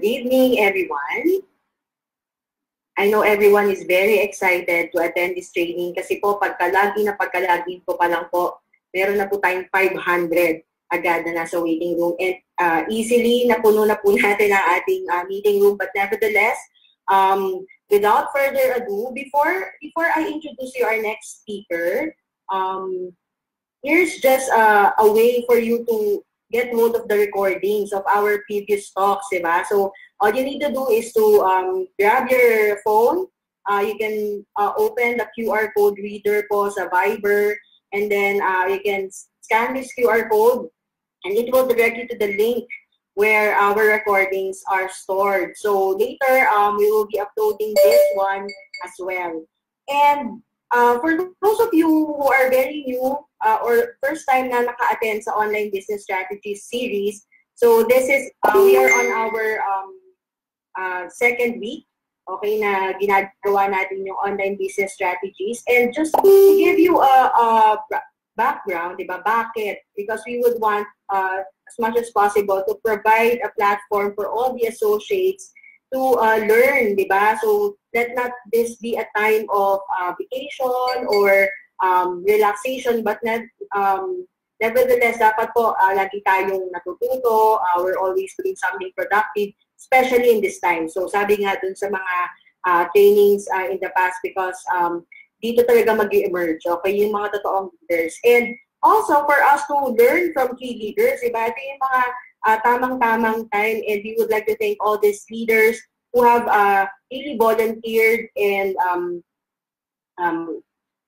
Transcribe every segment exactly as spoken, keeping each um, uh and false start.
evening, everyone. I know everyone is very excited to attend this training kasi po pagkalagi na pagkalagi po pa lang po, meron na po tayong five hundred agad na nasa waiting room. And uh, easily napuno na po natin ang ating uh, meeting room. But nevertheless, um, without further ado, before, before I introduce you our next speaker, um, here's just uh, a way for you to get hold of the recordings of our previous talks, diba? So all you need to do is to um, grab your phone. Uh, you can uh, open the Q R code reader po sa Viber, and then uh, you can scan this Q R code, and it will direct you to the link where our recordings are stored. So later, um, we will be uploading this one as well. And uh, for those of you who are very new uh, or first time na naka-attend sa Online Business Strategies series, so this is, uh, we are on our um, uh, second week, okay, na ginagawa natin yung online business strategies. And just to give you a, a background, diba, bakit? Because we would want uh, as much as possible to provide a platform for all the associates to uh, learn, diba? So let not this be a time of uh, vacation or um, relaxation, but not, um, nevertheless, dapat po uh, lagi tayong natututo, uh, we're always doing something productive, especially in this time. So sabi nga dun sa mga uh, trainings uh, in the past, because um, dito talaga mag-emerge, okay, yung mga totoong leaders. And also for us to learn from key leaders, diba? Ito yung mga uh, tamang-tamang time, and we would like to thank all these leaders who have uh, really volunteered and um, um,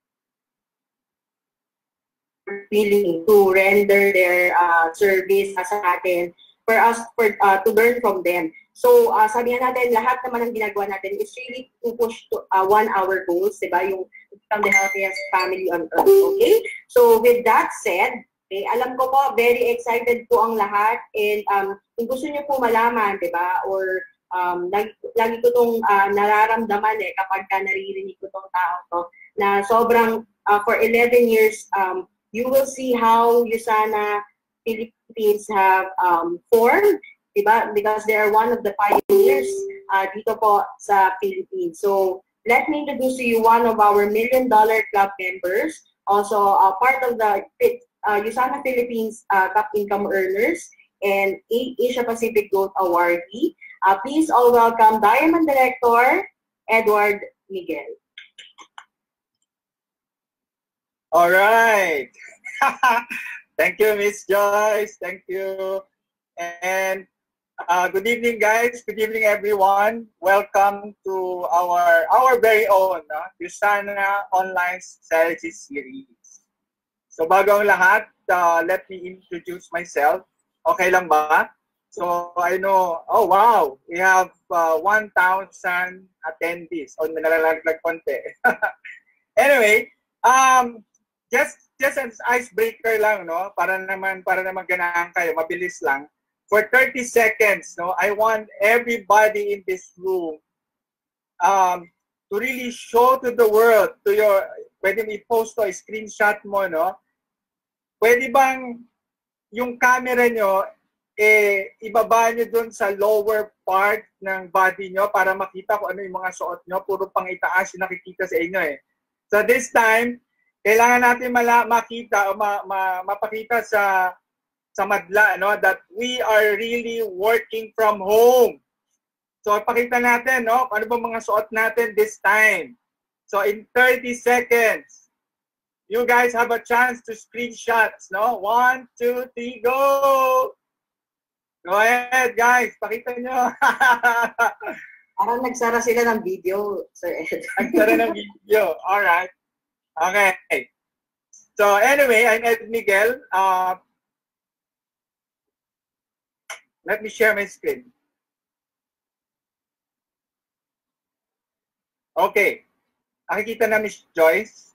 willing to render their uh, service sa atin for us for, uh, to learn from them. So, uh, sabi nga natin, lahat naman ng ginagawa natin is really to push to uh, one-hour goals, diba? Yung become the healthiest family on earth, okay? So, with that said, okay, alam ko po, very excited po ang lahat. And um, kung gusto niyo po malaman, diba? Or um, lagi, lagi ko itong uh, nararamdaman eh, kapag ka naririnig ko itong tao to, na sobrang, uh, for eleven years, um, you will see how Usana Philippines have um, formed, diba? Because they are one of the pioneers uh, dito po sa Philippines. So let me introduce to you one of our Million Dollar Club members, also uh, part of the uh, Usana Philippines uh, Top Income Earners and Asia Pacific Growth Awardee. Uh, please all welcome Diamond Director Edward Miguel. All right. Thank you, Miss Joyce. Thank you. And uh, good evening, guys. Good evening, everyone. Welcome to our our very own uh, Usana Online Strategy Series. So bago ang lahat, uh, let me introduce myself. Okay lang ba? So I know, oh wow, we have uh, one thousand attendees. O, oh, nalalaglag konti. Anyway, um, just just an icebreaker lang, no? Para naman para naman ganahan kayo, mabilis lang. For thirty seconds, no, I want everybody in this room um, to really show to the world, to your, pwede mo i-post to, screenshot mo, no? Pwede bang yung camera nyo, eh, ibaba nyo dun sa lower part ng body nyo para makita kung ano yung mga suot nyo. Puro pang itaas yung nakikita sa inyo, eh. So this time, kailangan natin mala makita o ma ma mapakita sa sa madla, no, that we are really working from home. So pakita natin, no, ano ba mga suot natin this time. So in thirty seconds, you guys have a chance to screenshots, no? One, two, three, go! Go ahead, guys. Pakita nyo. Parang nagsara sila ng video, Sir Ed. Nagsara ng video. All right. Okay. So anyway, I'm Ed Miguel. Uh, let me share my screen. Okay. Nakikita na Miss Joyce.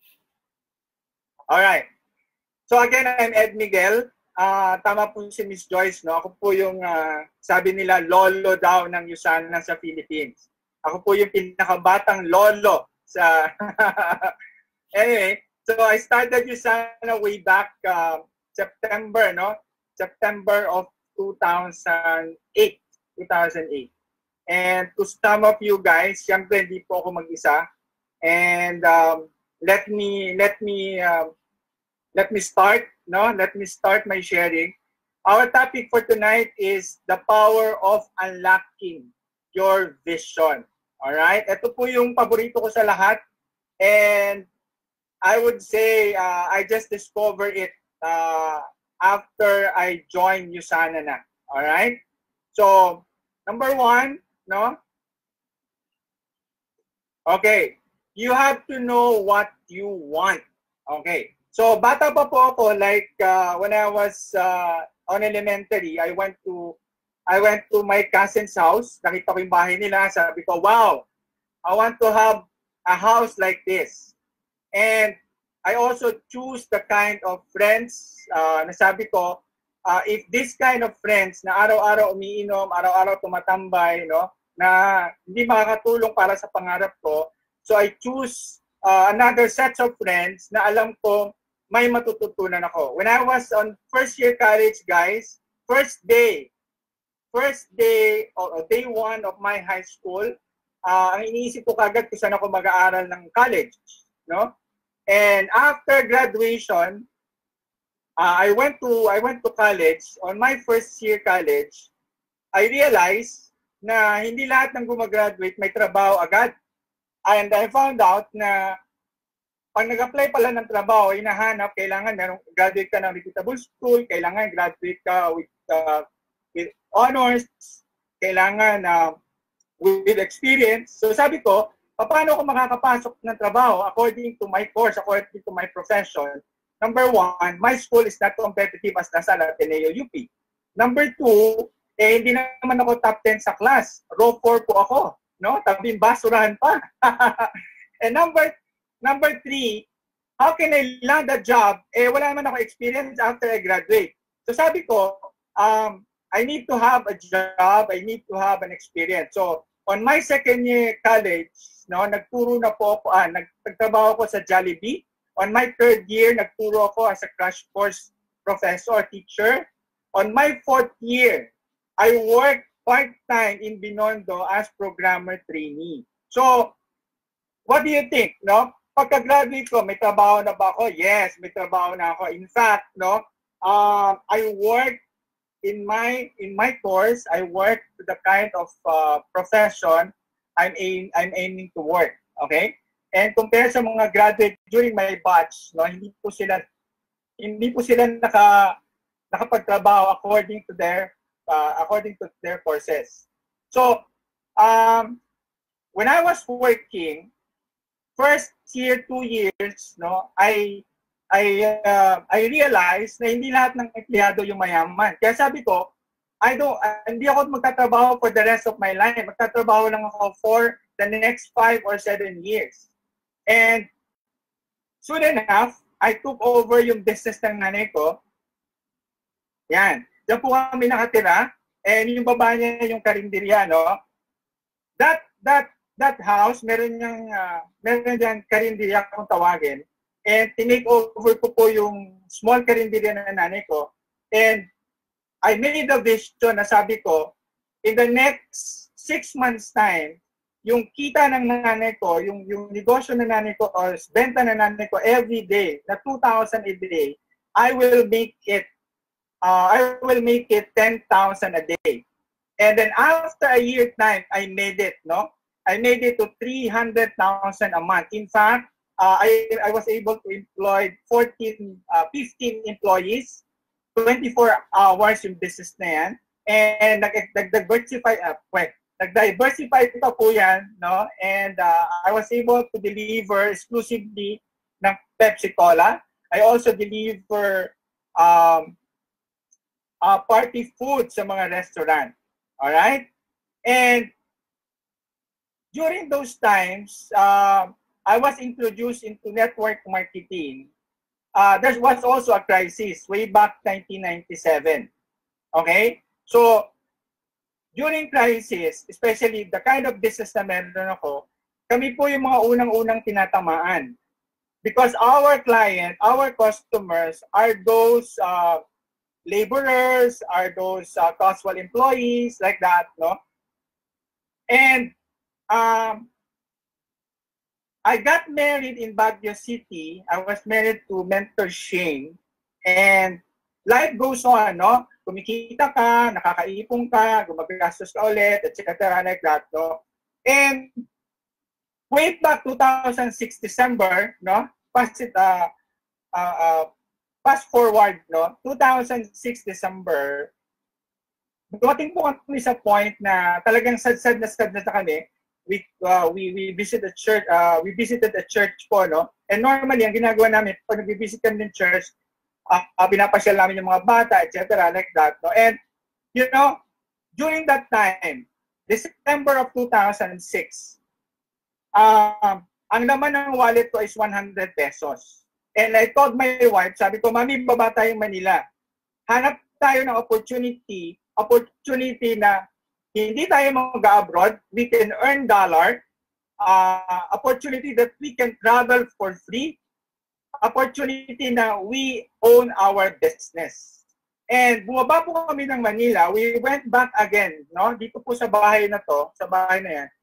All right. So again, I'm Ed Miguel. Uh, tama po si Miss Joyce, no? Ako po yung uh, sabi nila lolo daw ng Usana sa Philippines. Ako po yung pinakabatang lolo sa anyway. So I started Usana way back uh, September, no? September of two thousand eight. two thousand eight. And to some of you guys, siyempre hindi po ako mag-isa. And um, let me let me um, let me start, no? Let me start my sharing. Our topic for tonight is the power of unlocking your vision. All right? Ito po yung paborito ko sa lahat. And I would say uh, I just discovered it uh, after I joined Usana na. All right? So, number one, no? Okay. You have to know what you want. Okay. So, bata pa po ako, like uh, when I was uh, on elementary, I went to I went to my cousin's house. Nakita ko yung bahay nila. Sabi ko, wow, I want to have a house like this. And I also choose the kind of friends uh, na sabi ko, uh, if this kind of friends na araw-araw umiinom, araw-araw tumatambay, no, na hindi makakatulong para sa pangarap ko, so I choose uh, another set of friends na alam ko may matututunan ako. When I was on first year college, guys, first day, first day or day one of my high school, uh, ang iniisip ko kagad kung saan ako mag-aaral ng college, no? And after graduation, uh, I went to I went to college. On my first year college, I realized na hindi lahat ng gumagraduate may trabaho agad. And I found out na pag nag-apply pala ng trabaho, hinahanap, kailangan merong graduate ka ng reputable school, kailangan graduate ka with, uh, with honors, kailangan uh, with experience. So sabi ko, paano ako makakapasok ng trabaho according to my course, according to my profession? Number one, my school is not competitive as Lasal Ateneo U P. Number two, eh, hindi naman ako top ten sa class. Row four po ako. No? Tabing basurahan pa. And number number three, how can I land a job? Eh, wala naman ako experience after I graduate. So sabi ko, um, I need to have a job, I need to have an experience. So on my second year college, no, nagturo na po ako, ah, nagtrabaho ako sa Jollibee. On my third year, nagturo ako as a crash course professor, teacher. On my fourth year, I worked part-time in Binondo as programmer trainee. So, what do you think, no? Pagka-graduate ko, may trabaho na ba ako? Yes, may trabaho na ako. In fact, no, um, I work in my in my course, I work to the kind of uh, profession I'm aim I'm aiming to work. Okay? And compared sa mga graduate during my batch, no, hindi po sila hindi po sila naka nakapagtrabaho according to their uh, according to their courses. So, um, when I was working, first year, two years, no, I I uh, I realized na hindi lahat ng empleyado yung mayaman. Kaya sabi ko, I don't uh, hindi ako magtatrabaho for the rest of my life. Magtatrabaho lang ako for the next five or seven years. And soon enough, I took over yung business ng nanay ko. Yan. Diyan po kami nakatira. And yung baba niya yung karinderya, no? That, that, that house, meron niyang, uh, meron niyang karinderya kung tawagin. And tinake over ko po yung small karinderya ng nanay ko. And I made a vision na sabi ko, in the next six months time, yung kita ng nanay ko, yung, yung negosyo ng nanay ko, or benta ng nanay ko every day, na two thousand a day, I will make it, uh, I will make it ten thousand a day. And then after a year time, I made it, no? I made it to three hundred thousand a month. In fact, uh, I, I was able to employ fourteen, uh, fifteen employees, twenty-four hours yung business na yan. And nag-diversify, uh, well, nag-diversify ito po yan, no? And uh, I was able to deliver exclusively ng Pepsi Cola. I also deliver um, uh, party food sa mga restaurant. Alright? And during those times, uh, I was introduced into network marketing. Uh, there was also a crisis way back nineteen ninety-seven. Okay? So, during crisis, especially the kind of business na meron ako, kami po yung mga unang-unang tinatamaan. Because our client, our customers are those uh, laborers, are those uh, casual employees, like that, no? And um, I got married in Baguio City. I was married to Mentor Shane. And life goes on, no? Kumikita ka, nakakaipong ka, gumagastos ka ulit, et cetera like that, no? And way back two thousand six December, no? Fast it, uh, uh, uh, fast forward, no? two thousand six December, dumating po kami sa point na talagang sad-sad na sad na sa kami. We, uh, we, we visited the church, uh, we visited the church po, no? And normally, ang ginagawa namin, pag nag-visit kami ng church, uh, uh, pinapasyal namin yung mga bata, et cetera, like that, no? And, you know, during that time, December of two thousand six, um, ang laman ng wallet ko is one hundred pesos. And I told my wife, sabi ko, Mami, baba tayong Manila. Hanap tayo ng opportunity, opportunity na hindi tayo mag-abroad, we can earn dollar, uh, opportunity that we can travel for free, opportunity na we own our business. And bumaba po kami ng Manila, we went back again, no? Dito po sa bahay na to, sa bahay na yan.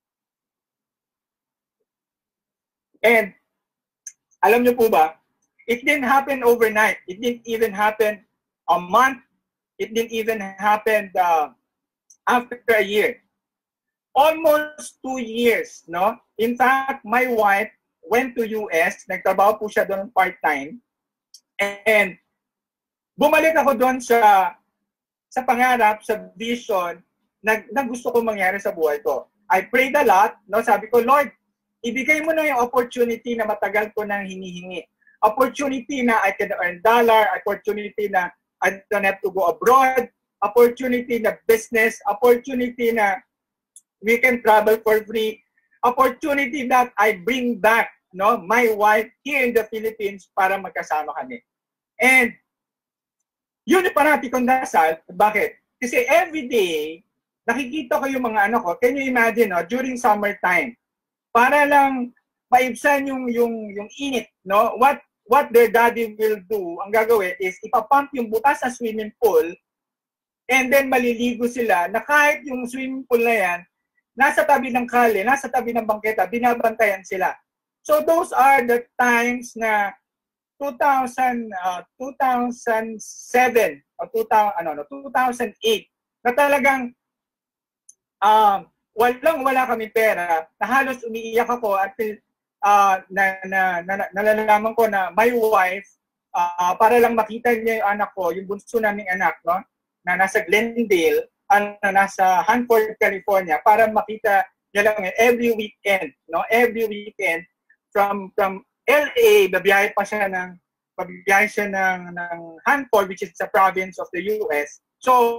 And alam niyo po ba, it didn't happen overnight. It didn't even happen a month. It didn't even happen uh, after a year. Almost two years, no? In fact, my wife went to U S, nagtrabaho po siya doon part-time, and bumalik ako doon sa sa pangarap, sa vision na, na gusto ko mangyari sa buhay ko. I prayed a lot, no? Sabi ko, Lord, ibigay mo na yung opportunity na matagal ko nang hinihingi. Opportunity na I can earn dollar, opportunity na I don't have to go abroad, opportunity na business, opportunity na we can travel for free, opportunity that I bring back, no, my wife here in the Philippines para magkasama kami. And yun yung parati kong dasal. Bakit? Kasi every day, nakikita ko yung mga ano ko. Can you imagine, no, during summertime, para lang maibsan yung, yung, yung init, no, what, what their daddy will do, ang gagawin is ipapump yung butas sa swimming pool. And then maliligo sila na kahit yung swimming pool na yan, nasa tabi ng kale, nasa tabi ng bangketa, binabantayan sila. So those are the times na two thousand, uh, two thousand seven o two thousand, ano, no, two thousand eight na talagang um, walang wala kami pera, na halos umiiyak ako at uh, na, na, na, na, nalalaman ko na my wife, uh, para lang makita niya yung anak ko, yung bunso naming anak, no? Na nasa Glendale, ano, nasa Hanford, California, para makita niya lang every weekend, no? Every weekend from from L A, babiyahe pa siya ng babiyahe siya ng ng Hanford, which is a province of the U S. So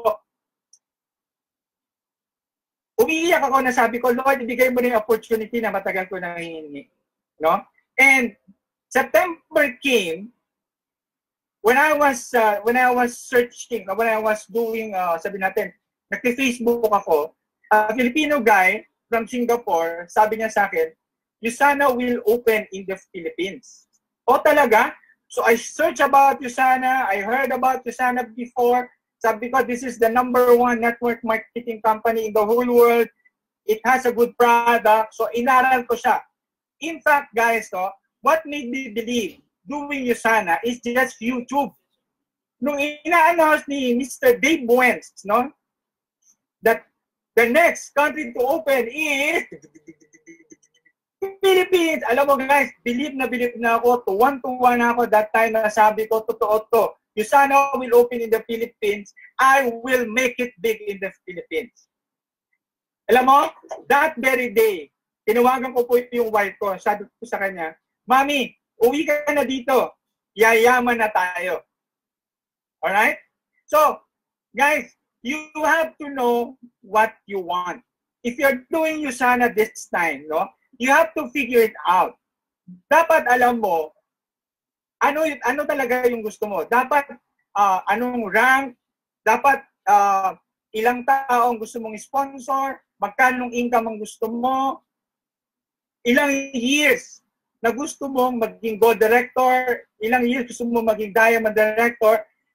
umiiyak ako na sabi ko, Lord, ibigay mo na yung opportunity na matagal ko nang hihingi, no? And September came. When I was uh, when I was searching, when I was doing, uh, sabi natin, nag-Facebook ako, a uh, Filipino guy from Singapore, sabi niya sa akin, Usana will open in the Philippines. O talaga? So I searched about Usana, I heard about Usana before, sabi ko, this is the number one network marketing company in the whole world. It has a good product. So inaral ko siya. In fact, guys, no, what made me believe doing Usana is just YouTube. Nung ina-announce ni Mister Dave Buens, no, that the next country to open is Philippines. Alam mo guys, believe na believe na ako, tuwan-tuwa na ako that time na sabi ko, totoo to. Usana will open in the Philippines. I will make it big in the Philippines. Alam mo, that very day, tinawagan ko po yung wife ko. Sabi ko sa kanya, Mami, uwi ka na dito. Yayaman na tayo. Alright? So, guys, you have to know what you want. If you're doing Usana this time, no, you have to figure it out. Dapat alam mo, ano ano talaga yung gusto mo. Dapat uh, anong rank, dapat uh, ilang tao ang gusto mong sponsor, magkano income ang gusto mo, ilang years na gusto mong maging gold director, ilang years gusto mong maging diamond director,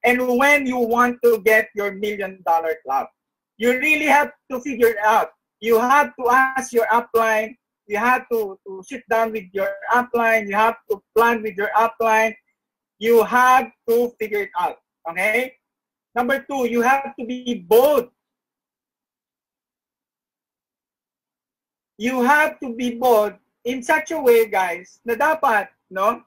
and when you want to get your million dollar club. You really have to figure it out. You have to ask your upline. You have to, to sit down with your upline. You have to plan with your upline. You have to figure it out. Okay? Number two, you have to be bold. You have to be bold in such a way, guys, na dapat, no?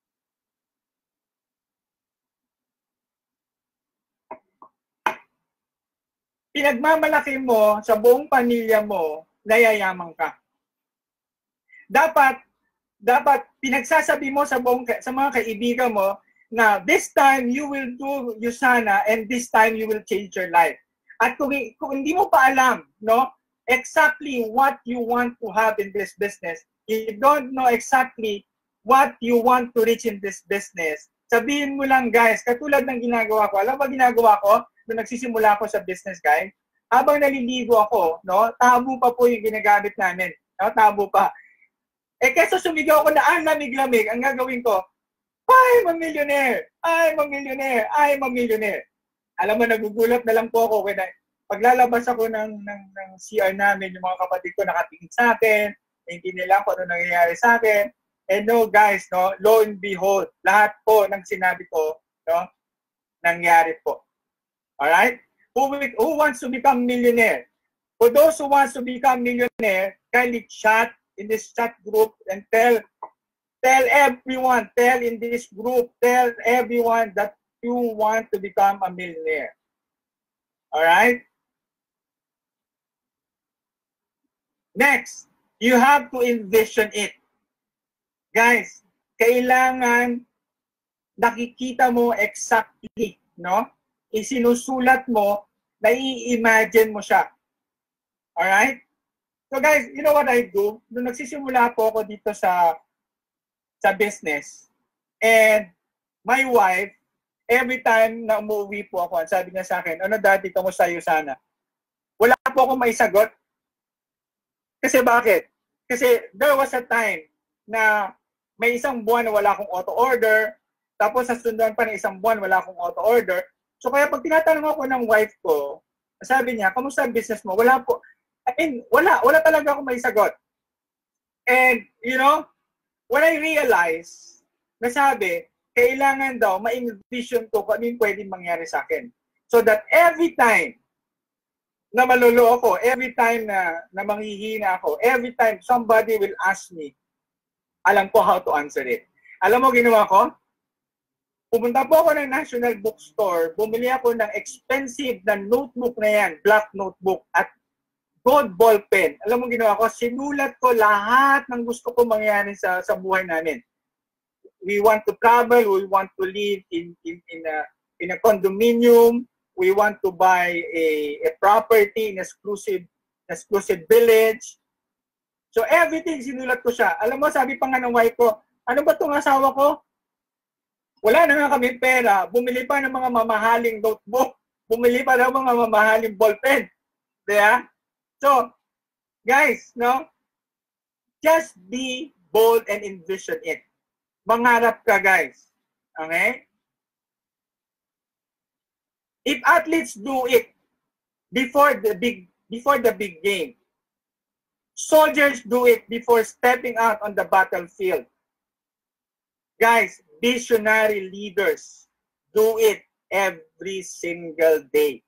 Pinagmamalaki mo sa buong pamilya mo, nayayaman ka. Dapat, dapat pinagsasabi mo sa buong, sa mga kaibigan mo na this time you will do Yusana and this time you will change your life. At kung, kung hindi mo pa alam, no, exactly what you want to have in this business, you don't know exactly what you want to reach in this business, sabihin mo lang, guys, katulad ng ginagawa ko. Alam mo ba ginagawa ko? Nung nagsisimula ako sa business, guys, habang naliligo ako, no, tabo pa po yung ginagamit namin. No, tabo pa. Eh, kesa sumigaw ako na, ah, lamig-lamig, ang gagawin ko, I'm a millionaire! I'm a millionaire! I'm a millionaire! Alam mo, nagugulat na lang po ako when I, paglalabas ako ng, ng, ng C R namin, yung mga kapatid ko nakatingin sa akin, hindi nila kung ano nangyayari sa akin. And no, guys, no, lo and behold, lahat po ng sinabi ko, no, nangyari po. Alright? Who, who wants to become millionaire? For those who wants to become millionaire, kindly chat in this chat group and tell, tell everyone, tell in this group, tell everyone that you want to become a millionaire. Alright? Next, you have to envision it. Guys, kailangan nakikita mo exactly, no? Isinusulat mo, nai-imagine mo siya. Alright? So guys, you know what I do? Nung nagsisimula po ako dito sa sa business, and my wife, every time na umuwi po ako, sabi niya sa akin, ano daddy, kamusta Yusana? Wala po akong maisagot. Kasi bakit? Kasi there was a time na may isang buwan na wala akong auto-order, tapos sa sundan pa ng isang buwan wala akong auto-order. So kaya pag tinatanong ako ng wife ko, sabi niya, kamusta ang business mo? Wala po. I mean, wala. Wala talaga akong maisagot. And, you know, when I realized, nasabi, kailangan daw ma-envision ko kung ano yung pwedeng mangyari sa akin. So that every time na malolo ako, every time na, na manghihina ako, every time somebody will ask me, alam ko how to answer it. Alam mo, ginawa ko? Pumunta po ako ng National Bookstore, bumili ako ng expensive na notebook na yan, black notebook, at gold ball pen. Alam mo, ginawa ko? Sinulat ko lahat ng gusto ko mangyari sa, sa buhay namin. We want to travel, we want to live in, in, in, a, in a condominium, we want to buy a, a property in exclusive, exclusive village. So everything sinulat ko siya. Alam mo, sabi pa nga ng wife ko, ano ba itong asawa ko? Wala na nga kami pera. Bumili pa ng mga mamahaling notebook. Bumili pa ng mga mamahaling ballpen. Diba? So, guys, no? Just be bold and envision it. Mangarap ka, guys. Okay? If athletes do it before the big before the big game, soldiers do it before stepping out on the battlefield. Guys, visionary leaders do it every single day.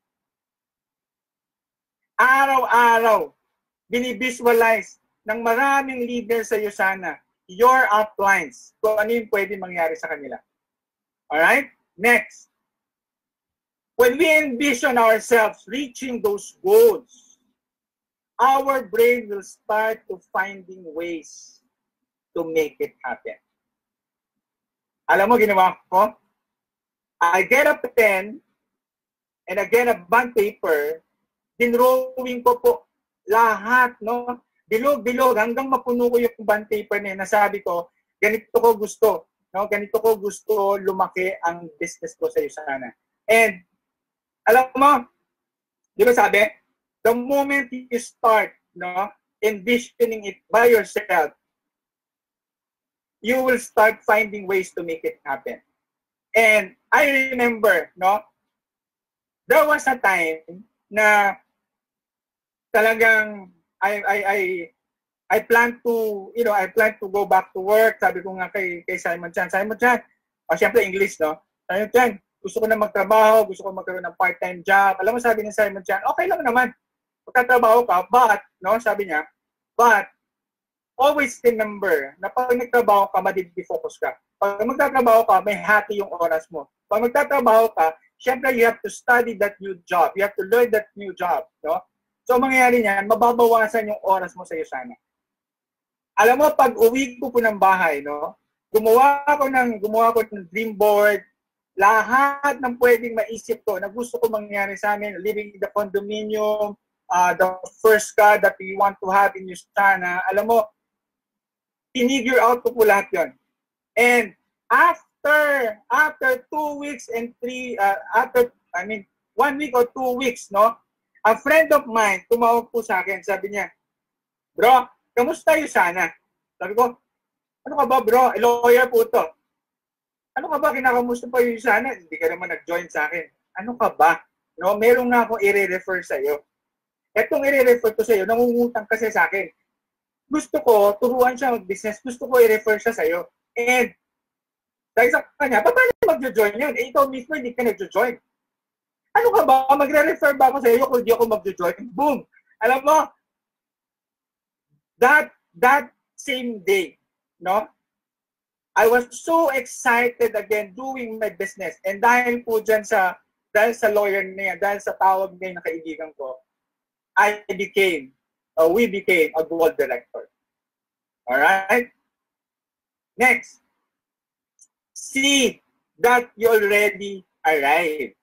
Araw-araw, binivisualize ng maraming leaders sa Yusana, your uplines, kung ano yung pwede mangyari sa kanila. Alright? Next. When we envision ourselves reaching those goals, our brain will start to finding ways to make it happen. Alam mo, ginawa ko? I get a pen and I get a bond paper, dinrowing ko po lahat, no? Bilog-bilog, hanggang mapuno ko yung bond paper na yun. Nasabi ko, ganito ko gusto, no? Ganito ko gusto lumaki ang business ko sa Yusana. And, alam mo, di ba sabi, the moment you start, no, envisioning it by yourself, you will start finding ways to make it happen. And I remember, no, there was a time na talagang I I I I plan to, you know, I plan to go back to work. Sabi ko nga kay, kay Simon Chan, Simon Chan, oh, siyempre English, no? Simon Chan, gusto ko na magtrabaho, gusto ko magkaroon ng part-time job. Alam mo, sabi ni Simon Chan, okay lang naman, magtatrabaho ka, but, no, sabi niya, but, always remember na pag nagtrabaho ka, madidi-focus ka. Pag magtatrabaho ka, may hati yung oras mo. Pag magtatrabaho ka, siyempre you have to study that new job. You have to learn that new job, no? So, mangyayari niyan, mababawasan yung oras mo sa iyo sana. Alam mo, pag uwi ko po ng bahay, no, gumawa ako ng, gumawa ko ng dream board, lahat ng pwedeng maisip ko na gusto ko mangyari sa amin, living in the condominium, uh, the first car that we want to have in Yusana, alam mo, tinigure out ko po lahat yun. And after, after two weeks and three, uh, after, I mean, one week or two weeks, no, a friend of mine, tumawag po sa akin, sabi niya, bro, kamusta yun sana? Sabi ko, ano ka ba bro? Lawyer po to. Ano ka ba? Kinakamusta pa yun sana? Hindi ka naman nag-join sa akin. Ano ka ba? No, meron nga akong i-refer sa iyo. Etong i-refer ko sa iyo, nangungutang kasi sa akin. Gusto ko, turuan siya mag-business. Gusto ko i-refer siya sa iyo. And, dahil sa kanya, paano mag-join yun? Eh, ikaw mismo, hindi ka nag-join. Ano ka ba? Magre-refer ba ako sa iyo kung hindi ako mag-join? Boom! Alam mo, that that same day, no, I was so excited again doing my business. And dahil po dyan sa, dahil sa lawyer niya, dahil sa tawag niya na kaibigan ko, I became, uh, we became a gold director. Alright? Next, see that you already arrived.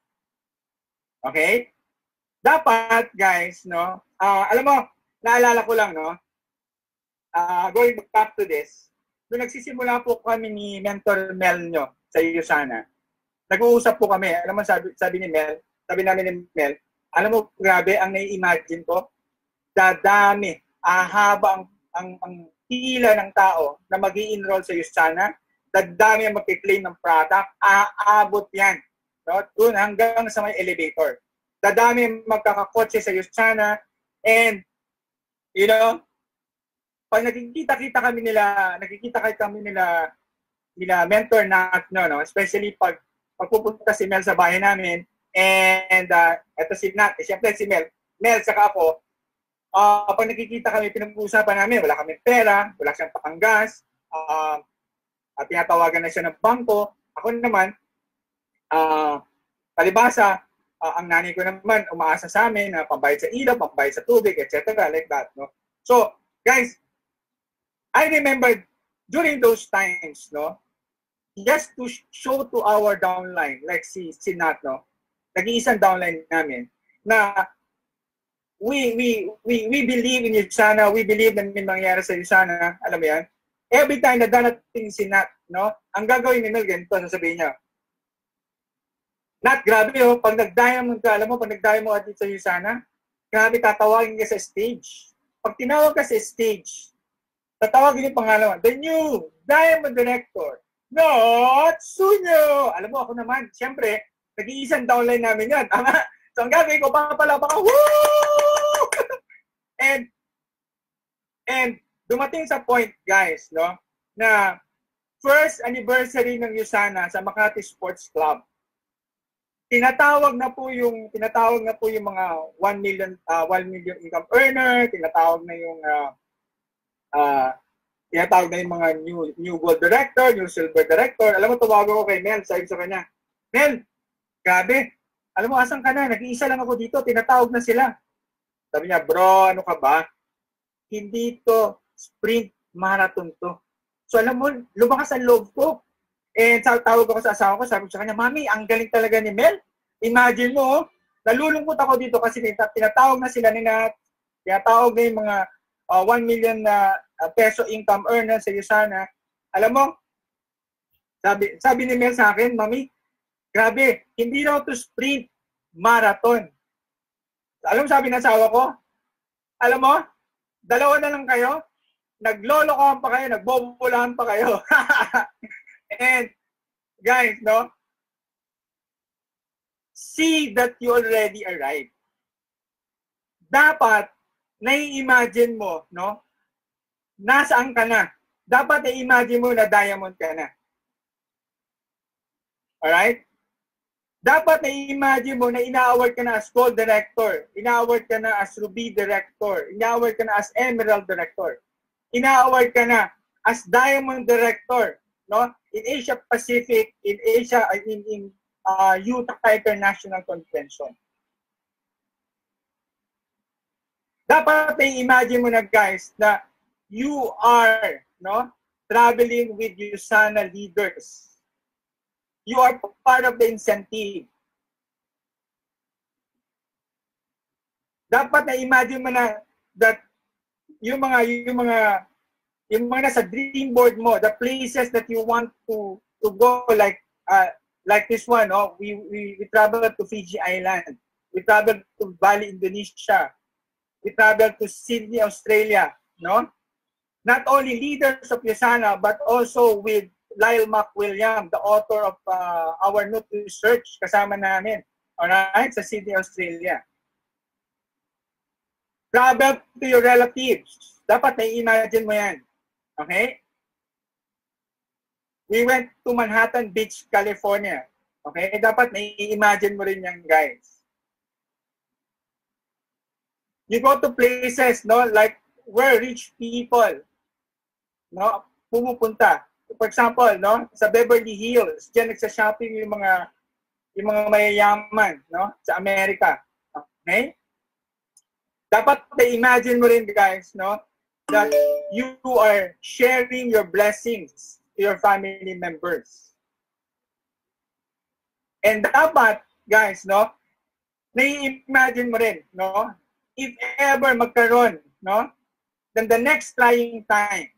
Okay? Dapat, guys, no, uh, alam mo, naalala ko lang, no, Uh, going back to this, nung nagsisimula po kami ni Mentor Mel nyo sa Yusana, nag-uusap po kami. Alam mo, sabi, sabi ni Mel, sabi namin ni Mel, alam mo, grabe, ang nai-imagine ko, dadami, ahaba ang, ang, ang hila ng tao na mag-i-enroll sa Yusana, dadami ang mag-claim ng product, aabot yan. No? Doon hanggang sa may elevator. Dadami ang magkakakotse sa Yusana, and, you know, pag nakikita-kita kami nila, nakikita kami nila, nila mentor na, no, no, especially pag pagpupunta si Mel sa bahay namin, and uh, eto si Nat, eh, siyempre si Mel, Mel, saka ako, uh, pag nakikita kami, pinag-uusapan namin, wala kaming pera, wala siyang pakanggas, uh, at tinatawagan na siya ng bangko. Ako naman, uh, palibasa, uh, ang nanay ko naman, umaasa sa amin, na uh, pambayad sa ilaw, pambayad sa tubig, et cetera, like that, no? So, guys, I remember during those times, no, just to show to our downline, like si, si Nat, no, nag-iisang downline namin, na we, we, we, we believe in Yusana, we believe na may mangyari sa Yusana, alam mo yan, every time na darating si Nat, no, ang gagawin ni Mel, ganito, sasabihin niya, Nat, grabe, oh, pag nag-diamond ka, alam mo, pag nag-diamond ka dito sa Yusana, grabe, tatawagin ka sa stage. Pag tinawag ka sa stage, tatawagin yung pangalawa, the new Diamond Director, Not Sunyo. Alam mo, ako naman, siyempre, nag-iisang downline namin yan. Tama? So, ang gagawin ko, papalapa ka, woo! and, and, dumating sa point, guys, no, na first anniversary ng Yusana sa Makati Sports Club, tinatawag na po yung, tinatawag na po yung mga one million, uh, one million income earner, tinatawag na yung, uh, Uh, tinatawag na yung mga new, new gold director, new silver director. Alam mo, tumawag ako kay Mel, sabi sa kanya, Mel, grabe, alam mo, asan ka na? Nag-iisa lang ako dito, tinatawag na sila. Sabi niya, bro, ano ka ba? Hindi to sprint marathon to. So alam mo, lumakas ang loob ko. And tawag ako sa asawa ko, sabi ko sa kanya, Mami, ang galing talaga ni Mel. Imagine mo, nalulungkot ako dito kasi tinatawag na sila ni Nat, tinatawag na yung mga Uh, one million na uh, peso income earner sa Yusana. Alam mo, sabi, sabi ni Mel sa akin, Mami, grabe, hindi raw to sprint, marathon. Alam mo sabi ng asawa ko? Alam mo, dalawa na lang kayo, naglolokohan pa kayo, nagbobulahan pa kayo. And, guys, no, see that you already arrived. Dapat, nai-imagine mo, no? Nasaan ka na? Dapat nai-imagine mo na diamond ka na. Alright? Dapat nai-imagine mo na ina-award ka na as gold director, ina-award ka na as ruby director, ina-award ka na as emerald director, ina-award ka na as diamond director, no? In Asia Pacific, in Asia, in, in uh, Utah International Convention. Dapat nai-imagine mo na, guys, na you are, no, traveling with USANA leaders. You are part of the incentive. Dapat na-imagine mo na that yung mga yung mga yung mga nasa dream board mo, the places that you want to to go, like uh, like this one, no? We we we travel to Fiji Island. We travel to Bali, Indonesia. We travel to Sydney, Australia, no? Not only leaders of USANA, but also with Lyle McWilliam, the author of uh, our new research, kasama namin, alright, sa Sydney, Australia. Travel to your relatives. Dapat na-imagine mo yan. Okay? We went to Manhattan Beach, California. Okay? Dapat na-imagine mo rin yan, guys. You go to places, no, like where rich people, no, pumupunta. For example, no, sa Beverly Hills, diyan nagsa-shopping yung mga yung mga mayayaman, no, sa Amerika. Okay? Dapat na-imagine mo rin, guys, no, that you are sharing your blessings to your family members. And dapat, guys, no, na-imagine mo rin, no, if ever magkaroon, no, then the next trying time,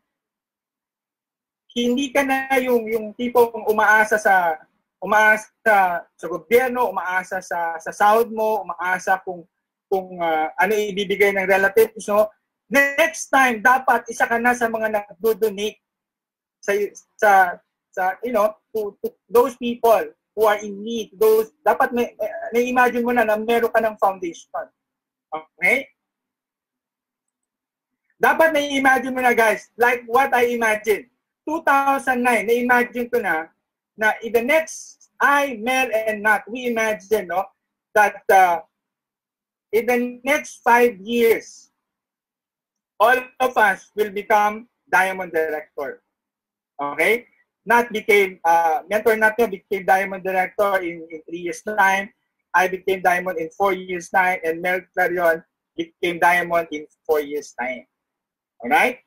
hindi ka na yung yung tipong umaasa sa umaasa sa, sa gobyerno, umaasa sa sa sahod mo, umaasa kung kung uh, ano ibibigay ng relatives, no? Next time dapat isa ka na sa mga nagdo-donate sa sa sa you know, to, to those people who are in need. Those dapat may na-imagine mo na na meron ka ng foundation. Okay? Dapat na-imagine mo na, guys, like what I imagine. two thousand nine, na-imagine ko na, na in the next, I, Mel, and Nat, we imagine, no, that uh, in the next five years, all of us will become Diamond Director. Okay? Nat became, uh, Mentor Nat became Diamond Director in, in three years' time. I became Diamond in four years' time, and Mel Clarion became Diamond in four years' time. Alright?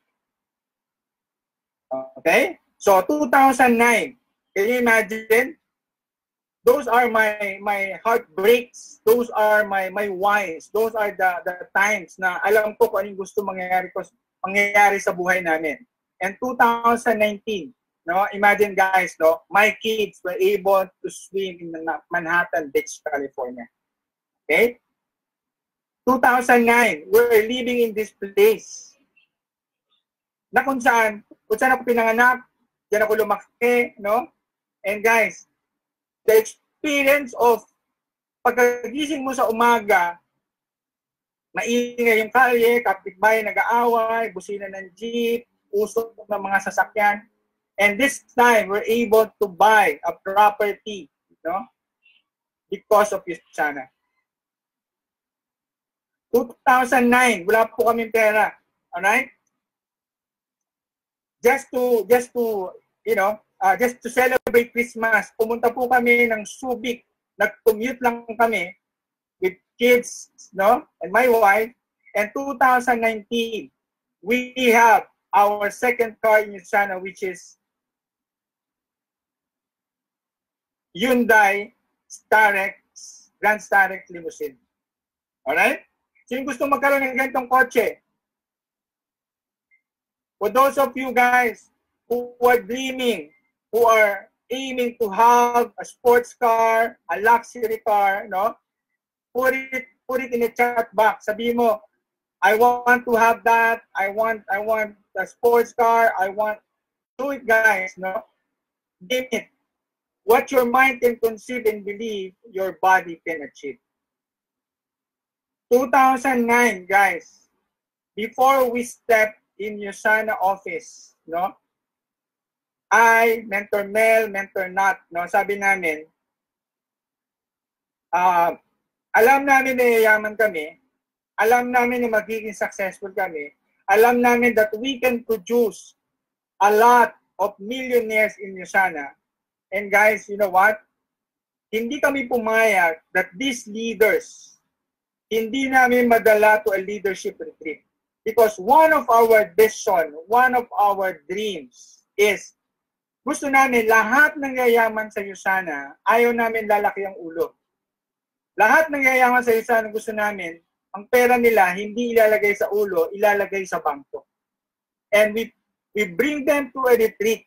Okay? So, two thousand nine, can you imagine? Those are my my heartbreaks. Those are my my whys. Those are the the times na alam ko kung anong gusto mangyayari ko mangyayari sa buhay namin. And two thousand nineteen, no? Imagine, guys, no? My kids were able to swim in Manhattan Beach, California. Okay? two thousand nine, we're living in this place na kung saan, kung saan ako pinanganak, diyan ako lumaki, no? And guys, the experience of pagkagising mo sa umaga, maingay yung kalye, kapitbahay nag-aaway, busina ng jeep, usok ng mga sasakyan. And this time, we're able to buy a property, no? Because of USANA. two thousand nine, wala po kaming pera. Alright? Just to, just to, you know, uh, just to celebrate Christmas, pumunta po kami ng Subic. Nag-commute lang kami with kids, no, and my wife. And two thousand nineteen, we have our second car in USANA, which is Hyundai Starex, Grand Starex Limousine. Alright? Sino gusto magkaroon ng ganitong kotse? For those of you guys who are dreaming, who are aiming to have a sports car, a luxury car, no? Put it, put it in a chat box. Sabi mo, I want to have that. I want, I want a sports car. I want, do it, guys, no? Name it. What your mind can conceive and believe, your body can achieve. two thousand nine, guys, before we step in Yusana office, no? I, Mentor Mel, Mentor Nat, no? Sabi namin, uh, alam namin na yayaman kami, alam namin na magiging successful kami, alam namin that we can produce a lot of millionaires in Yusana. And guys, you know what? Hindi kami pumayag that these leaders, hindi namin madala to a leadership retreat. Because one of our vision, one of our dreams is, gusto namin lahat ng yayaman sa Yusana, ayaw namin lalaki ang ulo. Lahat ng yayaman sa Yusana, gusto namin, ang pera nila hindi ilalagay sa ulo, ilalagay sa bangko. And we, we bring them to a retreat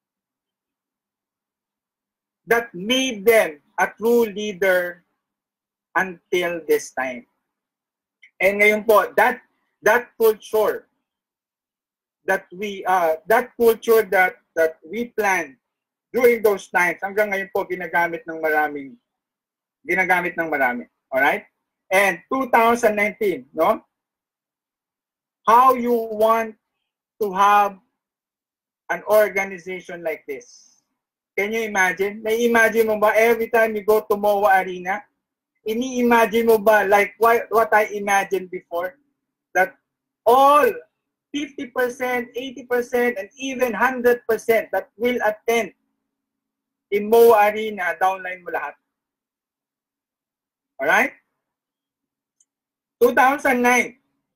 that made them a true leader until this time. And ngayon po, that that culture that we uh that culture that that we planned during those times, hanggang ngayon po ginagamit ng maraming ginagamit ng marami. All right? And two thousand nineteen, no? How you want to have an organization like this? Can you imagine? Nai-imagine mo ba every time you go to M O A Arena? Ini-imagine mo ba like what, what I imagined before? That all fifty percent, eighty percent, and even one hundred percent that will attend in M O A Arena, downline mo lahat. Alright? two thousand nine.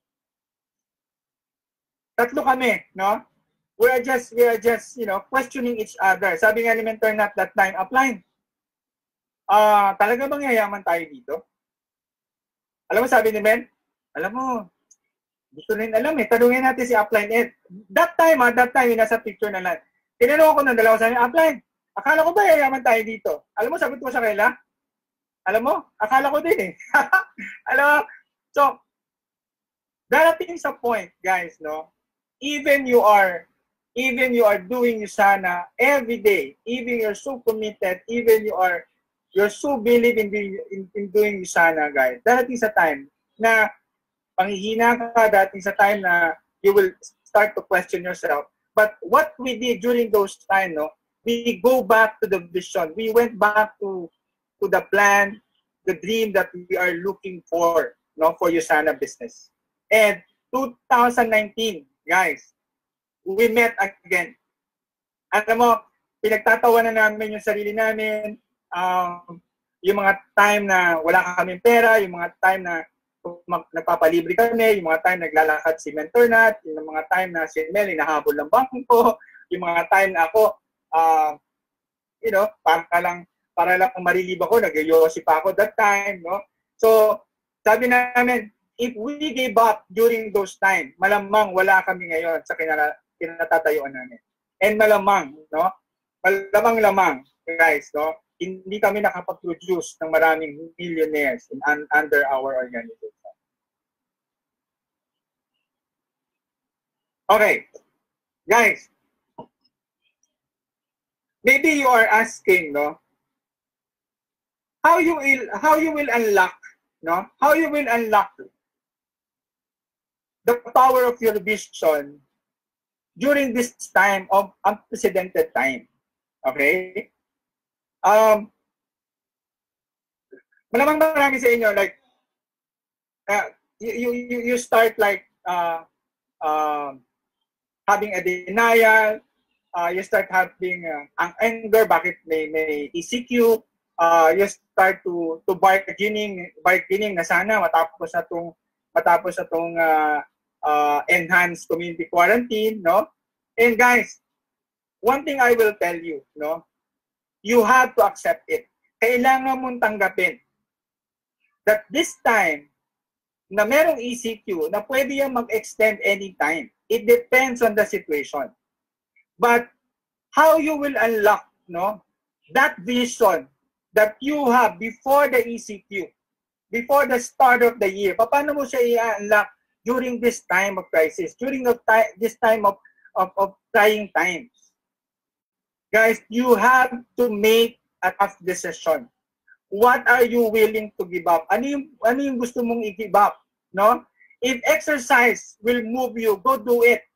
Tatlo kami, no? We are just, we are just, you know, questioning each other. Sabi nga ni Mentor Nat that time, upline, ah, uh, talaga bang yayaman tayo dito? Alam mo, sabi ni Men, alam mo, gusto rin alam eh, tanungin natin si upline. Eh, that time, ah, that time, nasa picture na lang. Tinanong ako ng dalawa sa niya, upline, akala ko ba yayaman tayo dito? Alam mo, sabi ko sa kanila, alam mo, akala ko din eh. Alam mo, so, darating sa point, guys, no, even you are, even you are doing Yusana every day, even you're so committed, even you are, you're so believe in doing, in, in doing Yusana, guys, darating sa time na panghihina ka, darating sa time na you will start to question yourself. But what we did during those time, no, we go back to the vision. We went back to, to the plan, the dream that we are looking for, no, for Yusana business. And two thousand nineteen, guys, we met again. Alam mo, pinagtatawanan namin yung sarili namin, um, yung mga time na wala kaming pera, yung mga time na nagpapalibre kami, yung mga time naglalakad si Mentor Nat, yung mga time na si Mel, hinahabol ng bangko, yung mga time na ako, uh, you know, para lang, para lang kung marilib ako, nag-yosi pa ako that time, no? So, sabi namin, if we gave up during those time, malamang wala kami ngayon sa kinala, kinatatayuan namin. And malamang, no? Malamang-lamang, guys, no? Hindi kami nakapag-produce ng maraming millionaires in, un, under our organization. Okay. Guys, maybe you are asking, no? How you will, how you will unlock, no? How you will unlock the power of your vision during this time of unprecedented time. Okay? Um, malamang marami sa inyo, like, uh, you, you, you start like uh, uh, having a denial, uh, you start having uh, ang anger, bakit may, may E C Q, uh, you start to, to bargaining, bargaining na sana matapos na itong, matapos na itong uh, uh, enhanced community quarantine, no? And guys, one thing I will tell you, no? You have to accept it. Kailangan mong tanggapin that this time na merong E C Q na pwede yung mag-extend anytime. It depends on the situation. But how you will unlock, no, that vision that you have before the E C Q, before the start of the year, paano mo siya i-unlock during this time of crisis, during the time, this time of, of, of trying times? Guys, you have to make a tough decision. What are you willing to give up? Ano yung, ano yung gusto mong i-give up? No? If exercise will move you, go do it.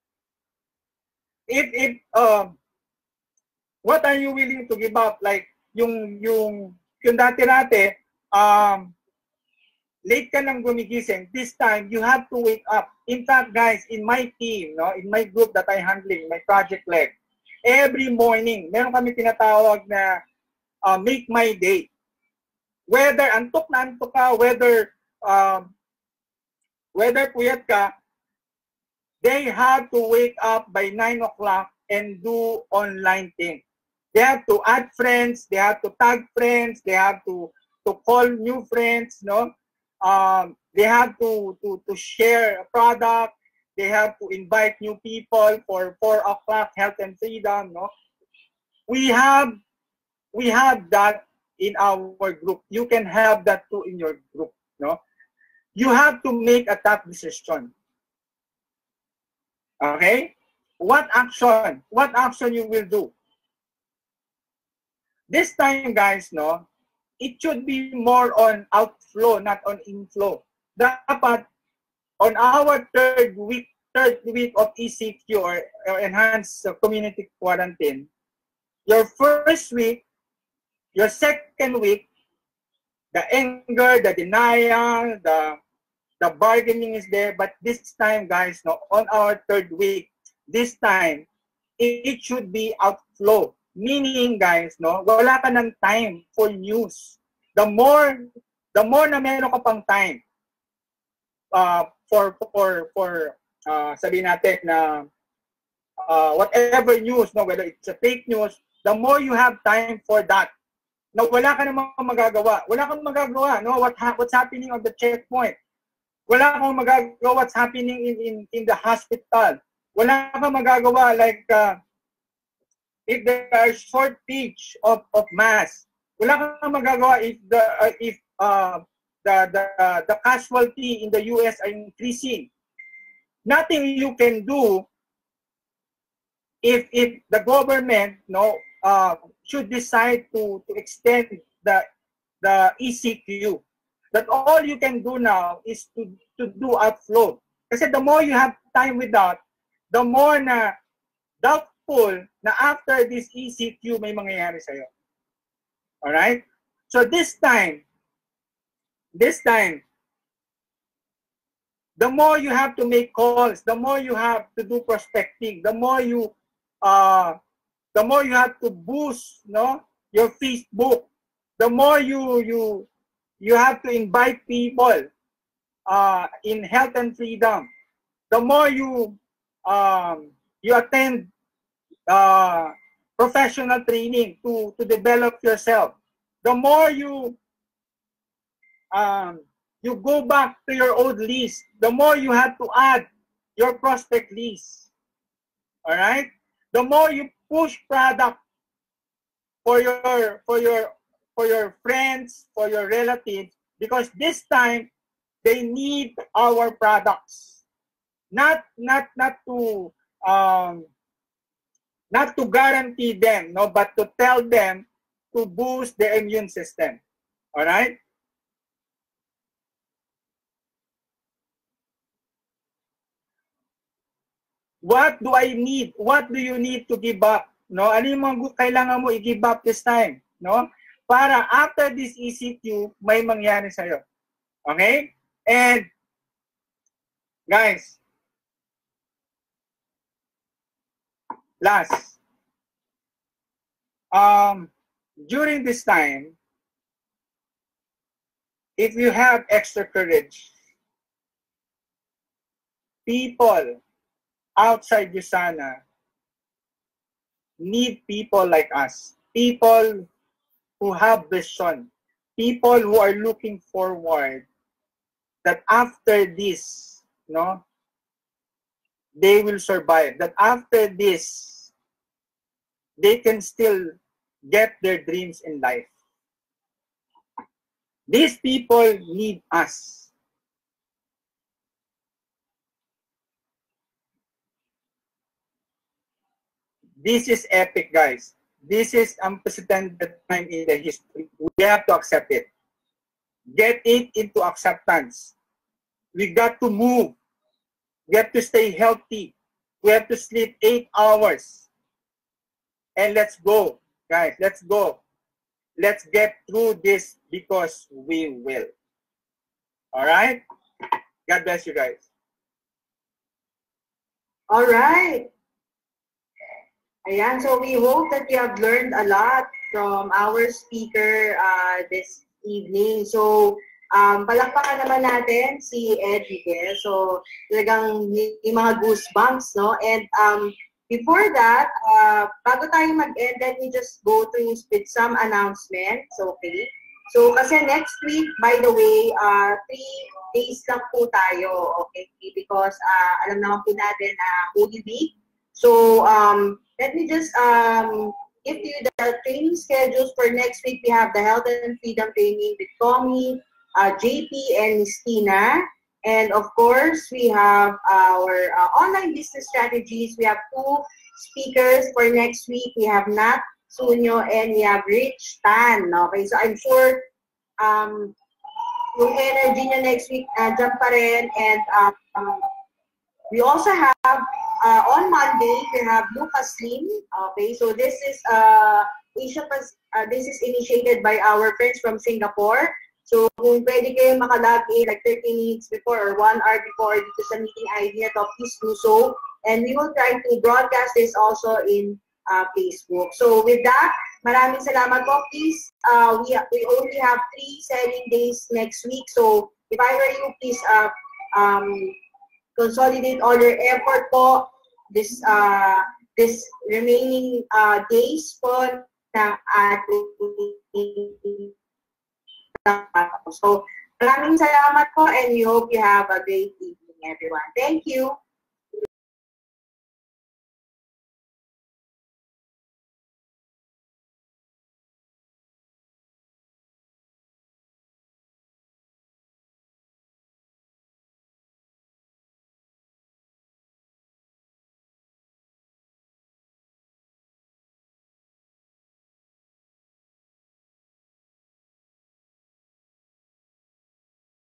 If, if, um, what are you willing to give up? Like, yung, yung, yung dati-dati, um, late ka nang gumigising, this time, you have to wake up. In fact, guys, in my team, no, in my group that I handling, my project leg, every morning, meron kami tinatawag na uh, make my day. Whether antok na antok ka, whether um, whether puyat ka, they have to wake up by nine o'clock and do online thing. They have to add friends, they have to tag friends, they have to to call new friends, no? Um, they have to, to, to share a product, they have to invite new people for four o'clock health and freedom, no? We have we have that in our group. You can have that too in your group, no? You have to make a tough decision. Okay? What action? What action you will do? This time, guys, no, it should be more on outflow, not on inflow. Dapat on our third week, third week of E C Q or, or enhanced community quarantine, your first week, your second week, the anger, the denial, the the bargaining is there. But this time, guys, no, on our third week, this time, it, it should be outflow. Meaning, guys, no, wala ka ng time for news. The more, the more na meron ka pang time uh, for, for, for uh, sabihin natin na uh, whatever news, no, whether it's a fake news, the more you have time for that. Na wala ka namang magagawa. Wala kang magagawa, no, what ha what's happening on the checkpoint. Wala kang magagawa what's happening in, in, in the hospital. Wala kang magagawa like uh, if there are shortage of, of mass. Wala kang magagawa if the uh, if uh, the the uh, the casualty in the U S are increasing. Nothing you can do if if the government, no, uh, should decide to to extend the the E C Q. That all you can do now is to to do outflow. Kasi the more you have time with that, the more na doubtful na after this E C Q may mangyayari sa'yo. Alright? So this time, this time, the more you have to make calls, the more you have to do prospecting, the more you, uh, the more you have to boost, no, your Facebook, the more you you you have to invite people uh, in health and freedom, the more you um, you attend uh, professional training to, to develop yourself. The more you um, you go back to your old list, the more you have to add your prospect list. All right? The more you push product for your for your for your friends, for your relatives, because this time they need our products. Not not not to um, not to guarantee them, no, but to tell them to boost their immune system. All right? What do I need? What do you need to give up? No, ano yung mga kailangan mo i-give up this time, no? Para after this E C Q, may mangyari sa'yo. Okay? And guys, last, um, during this time, if you have extra courage, people outside Yusana need people like us, people who have vision, people who are looking forward that after this, no, they will survive, that after this, they can still get their dreams in life. These people need us. This is epic, guys. This is unprecedented time in the history. We have to accept it. Get it into acceptance. We got to move. We have to stay healthy. We have to sleep eight hours. And let's go, guys. Let's go. Let's get through this because we will. All right? God bless you guys. All right. Ayan, so we hope that you have learned a lot from our speaker uh, this evening. So, um, palakpakan naman natin si Ed Miguel. So, talagang may mga goosebumps, no? And um, before that, uh, bago tayo mag-end, let me just go through with some announcements, okay? So, kasi next week, by the way, uh, three days lang po tayo, okay? Because uh, alam naman po natin na uh, Holy Week. So, um, let me just um, give you the training schedules for next week. We have the Health and Freedom Training with Tommy, uh, J P, and Miss Tina. And of course, we have our uh, online business strategies. We have two speakers for next week. We have Nat Sunyo and we have Rich Tan. Okay, so I'm sure um, yung energy niya next week, uh, dyan pa rin. And um, we also have, uh, on Monday, we have Lucas Lim. Okay, so this is uh, Asia, uh, this is initiated by our friends from Singapore. So kung pwede kayo makalog in like thirty minutes before or one hour before dito sa meeting I D, to please do so. And we will try to broadcast this also in uh, Facebook. So with that, maraming salamat po. Please, uh, we, we only have three selling days next week. So if I were you, please uh, um, consolidate all your effort po this uh this remaining uh days po ng ating. So maraming salamat po and we hope you have a great evening, everyone. Thank you.